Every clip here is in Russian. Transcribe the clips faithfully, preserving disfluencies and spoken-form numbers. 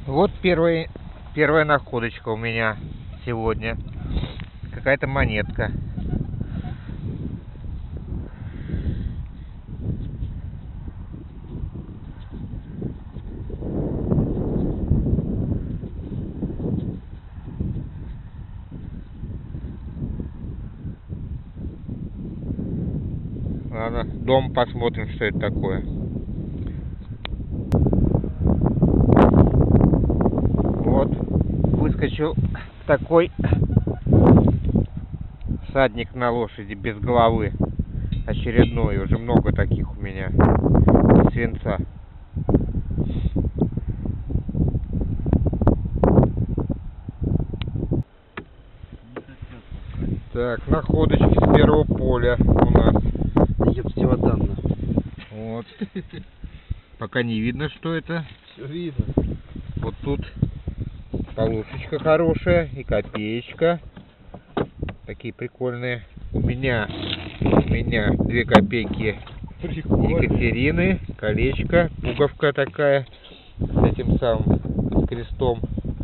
Вот первый, первая находочка у меня сегодня. Какая-то монетка. Ладно, дом посмотрим, что это такое. Вот, выскочил такой всадник на лошади без головы. Очередной, уже много таких у меня. Свинца. Так, находочки с первого поля у нас. Ебстиводанно. Вот. Пока не видно, что это. Все видно. Вот тут полосочка хорошая и копеечка. Такие прикольные. У меня, у меня две копейки Екатерины, колечко, пуговка такая с этим самым, с крестом.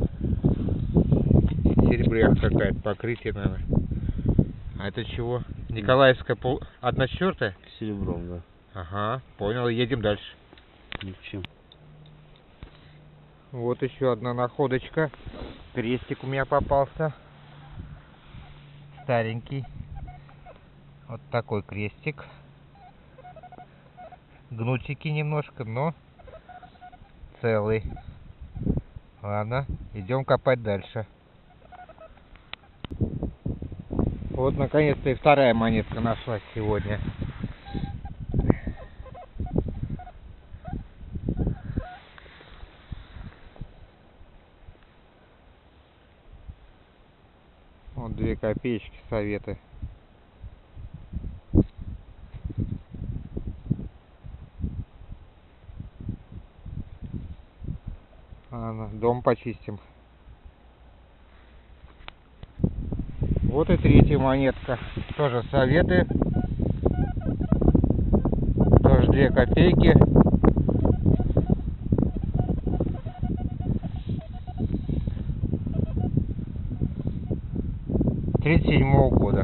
Серебряк какая-то, покрытие, наверное. А это чего? Николаевская пол... одна четвертая? Серебром, да. Ага, понял, едем дальше. Ни в чем. Вот еще одна находочка. Крестик у меня попался. Старенький. Вот такой крестик. Гнутики немножко, но целый. Ладно, идем копать дальше. Вот наконец-то и вторая монетка нашлась сегодня. Вот две копеечки советы. Ладно, дом почистим. Вот и третья монетка. Тоже советы. Тоже две копейки. тридцать седьмого года.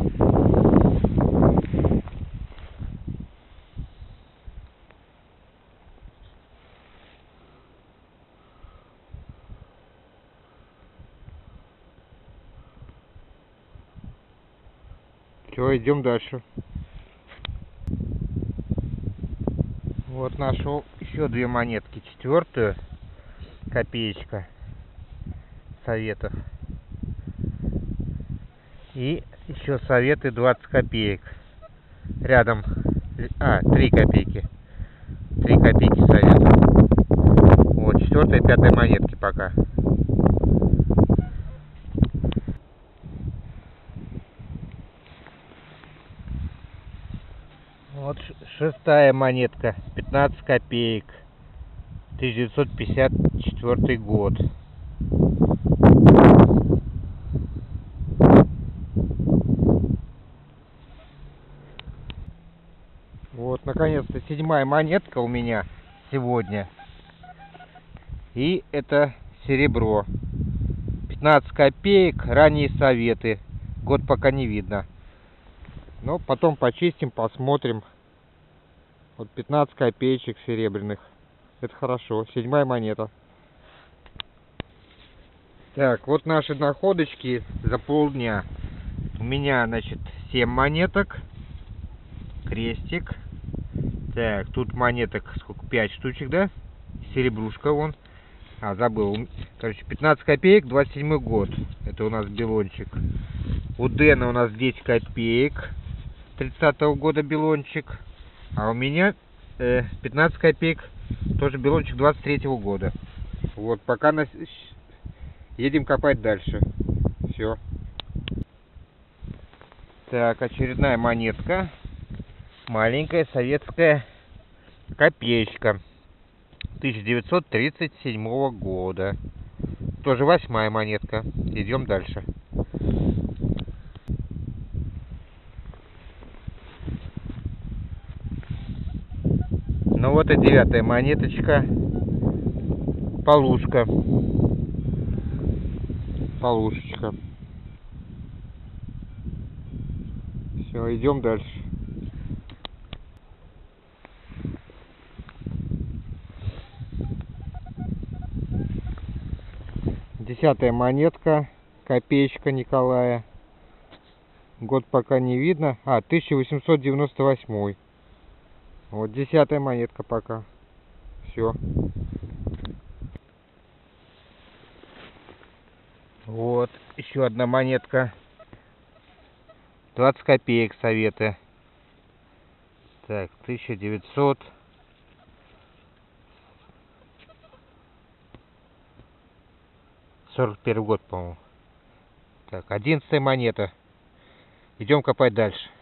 Все, идем дальше. Вот нашел еще две монетки. Четвертую копеечка советов. И еще советы двадцать копеек. Рядом. А, три копейки. три копейки советов. Вот, четвертая и пятая монетки пока. Вот шестая монетка, пятнадцать копеек, тысяча девятьсот пятьдесят четвёртый год. Вот, наконец-то седьмая монетка у меня сегодня. И это серебро. пятнадцать копеек, ранние советы. Год пока не видно. Но потом почистим, посмотрим. Вот пятнадцать копеечек серебряных. Это хорошо. Седьмая монета. Так, вот наши находочки за полдня. У меня, значит, семь монеток. Крестик. Так, тут монеток сколько? пять штучек, да? Серебрушка вон. А, забыл. Короче, пятнадцать копеек, двадцать седьмой год. Это у нас белончик. У Дэна у нас десять копеек. тридцатого года белончик. А у меня э, пятнадцать копеек. Тоже белончик двадцать третьего года. Вот, пока нас... едем копать дальше. Все. Так, очередная монетка. Маленькая советская копеечка. тысяча девятьсот тридцать седьмого года. Тоже восьмая монетка. Идем дальше. Ну вот и девятая монеточка. Полушка. Полушечка. Все, идем дальше. Десятая монетка. Копеечка Николая. Год пока не видно. А, тысяча восемьсот девяносто восьмой. Вот десятая монетка пока. Все. Вот еще одна монетка. двадцать копеек советы. Так, тысяча девятьсот сорок первый год, по-моему. Так, одиннадцатая монета. Идем копать дальше.